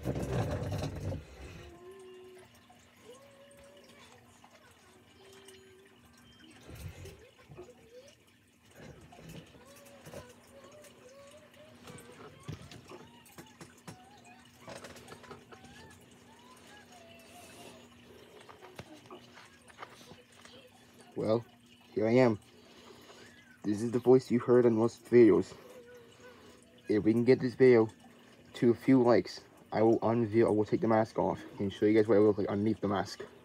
Well, here I am. This is the voice you heard in most videos. If we can get this video to a few likes, I will take the mask off and show you guys what I look like underneath the mask.